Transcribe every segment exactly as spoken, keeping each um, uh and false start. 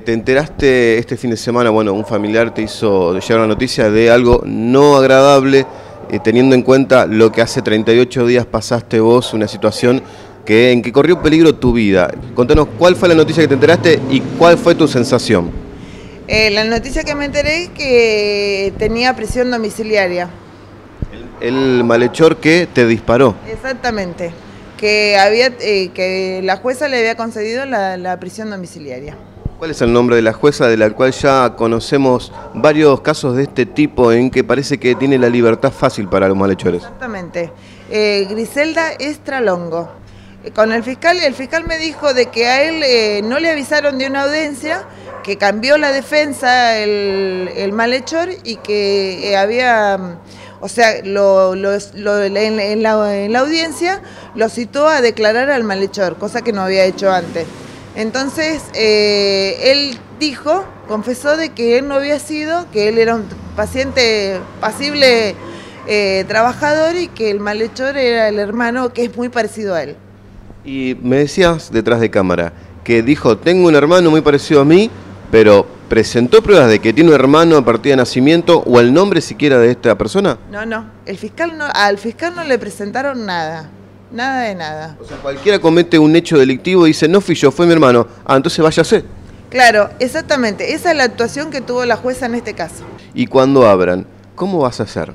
te enteraste este fin de semana, bueno, un familiar te hizo llegar una noticia de algo no agradable, eh, teniendo en cuenta lo que hace treinta y ocho días pasaste vos, una situación que, en que corrió peligro tu vida. Contanos cuál fue la noticia que te enteraste y cuál fue tu sensación. Eh, la noticia que me enteré es que tenía prisión domiciliaria. El, el malhechor que te disparó. Exactamente, que, había, eh, que la jueza le había concedido la, la prisión domiciliaria. ¿Cuál es el nombre de la jueza, de la cual ya conocemos varios casos de este tipo en que parece que tiene la libertad fácil para los malhechores? Exactamente, eh, Griselda Estralongo. Con el fiscal, el fiscal me dijo de que a él eh, no le avisaron de una audiencia, que cambió la defensa el, el malhechor y que eh, había, o sea, lo, lo, lo, en, en, la, en la audiencia lo citó a declarar al malhechor, cosa que no había hecho antes. Entonces, eh, él dijo, confesó de que él no había sido, que él era un paciente pasible eh, trabajador y que el malhechor era el hermano que es muy parecido a él. Y me decías detrás de cámara que dijo, tengo un hermano muy parecido a mí, pero ¿presentó pruebas de que tiene un hermano a partir de nacimiento o el nombre siquiera de esta persona? No, no, el fiscal no, al fiscal no le presentaron nada. Nada de nada. O sea, cualquiera comete un hecho delictivo y dice, no fui yo, fue mi hermano. Ah, entonces váyase. Claro, exactamente. Esa es la actuación que tuvo la jueza en este caso. Y cuando abran, ¿cómo vas a hacer?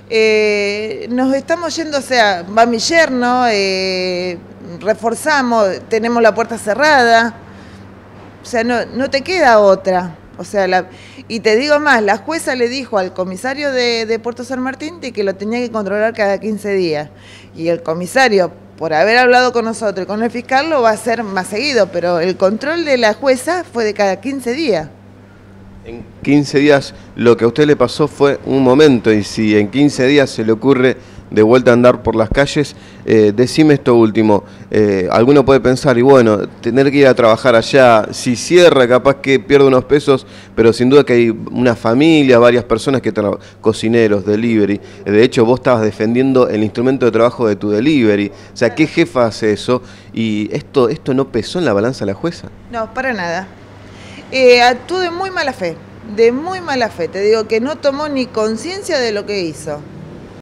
Eh, nos estamos yendo, o sea, va mi yerno, eh, reforzamos, tenemos la puerta cerrada. O sea, no, no te queda otra. O sea, la, y te digo más, la jueza le dijo al comisario de, de Puerto San Martín de que lo tenía que controlar cada quince días. Y el comisario, por haber hablado con nosotros y con el fiscal, lo va a hacer más seguido, pero el control de la jueza fue de cada quince días. En quince días lo que a usted le pasó fue un momento, y si en quince días se le ocurre de vuelta a andar por las calles, eh, decime esto último, eh, alguno puede pensar, y bueno, tener que ir a trabajar allá, si cierra capaz que pierde unos pesos, pero sin duda que hay una familia, varias personas que trabajan, cocineros, delivery, de hecho vos estabas defendiendo el instrumento de trabajo de tu delivery, o sea, ¿qué jefa hace eso? ¿Y esto, esto no pesó en la balanza de la jueza? No, para nada. Eh, actuó de muy mala fe, de muy mala fe, te digo que no tomó ni conciencia de lo que hizo.